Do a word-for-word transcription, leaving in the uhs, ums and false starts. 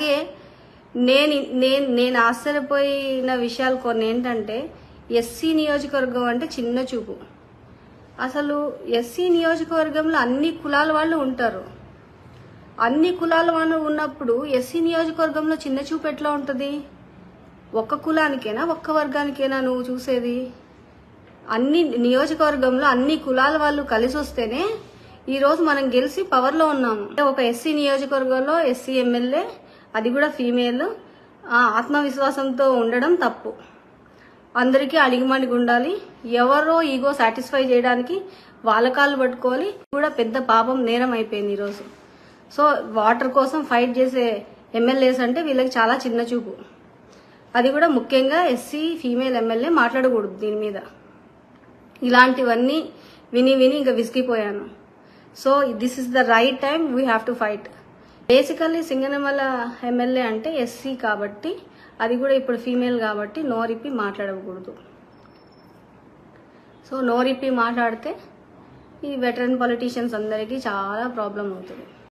అలాగే నేను నేను నేను ఆశ్చర్యపోయిన విషయాలు కొన్ని ఏంటంటే, ఎస్సీ నియోజకవర్గం అంటే చిన్న చూపు. అసలు ఎస్సీ నియోజకవర్గంలో అన్ని కులాల వాళ్ళు ఉంటారు. అన్ని కులాల వాళ్ళు ఉన్నప్పుడు ఎస్సీ నియోజకవర్గంలో చిన్న చూపు ఎట్లా ఉంటుంది? ఒక్క కులానికేనా, ఒక్క వర్గానికేనా నువ్వు చూసేది? అన్ని నియోజకవర్గంలో అన్ని కులాల వాళ్ళు కలిసి వస్తేనే ఈరోజు మనం గెలిచి పవర్లో ఉన్నాము. ఒక ఎస్సీ నియోజకవర్గంలో ఎస్సీ ఎమ్మెల్యే, అది కూడా ఫీమేల్, ఆత్మవిశ్వాసంతో ఉండడం తప్పు. అందరికీ అడిగిమడిగి ఉండాలి. ఎవరో ఈగో సాటిస్ఫై చేయడానికి వాళ్ళ కాళ్ళు పట్టుకోవాలి. కూడా పెద్ద పాపం, నేరం అయిపోయింది ఈరోజు. సో వాటర్ కోసం ఫైట్ చేసే ఎమ్మెల్యేస్ అంటే వీళ్ళకి చాలా చిన్న చూపు. అది కూడా ముఖ్యంగా ఎస్సీ ఫీమేల్ ఎమ్మెల్యే మాట్లాడకూడదు దీని మీద. ఇలాంటివన్నీ విని విని ఇంకా విసిగిపోయాను. So this is the right time, we have to fight. Basically Singanamala MLA అంటే ఎస్సీ కాబట్టి, అది కూడా ఇప్పుడు ఫీమేల్ కాబట్టి నోరిప్పి మాట్లాడకూడదు. సో నోరిప్పి మాట్లాడితే ఈ వెటరన్ పొలిటీషియన్స్ అందరికీ చాలా ప్రాబ్లం అవుతుంది.